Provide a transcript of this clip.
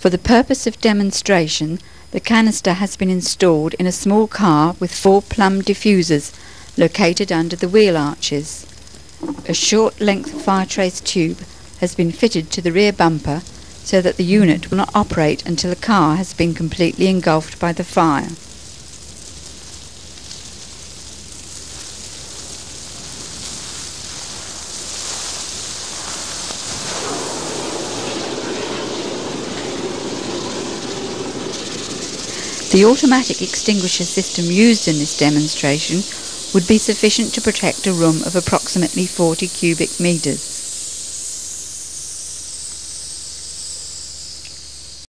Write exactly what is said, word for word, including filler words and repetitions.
For the purpose of demonstration, the canister has been installed in a small car with four plumb diffusers located under the wheel arches. A short length Firetrace tube has been fitted to the rear bumper so that the unit will not operate until the car has been completely engulfed by the fire. The automatic extinguisher system used in this demonstration would be sufficient to protect a room of approximately forty cubic metres.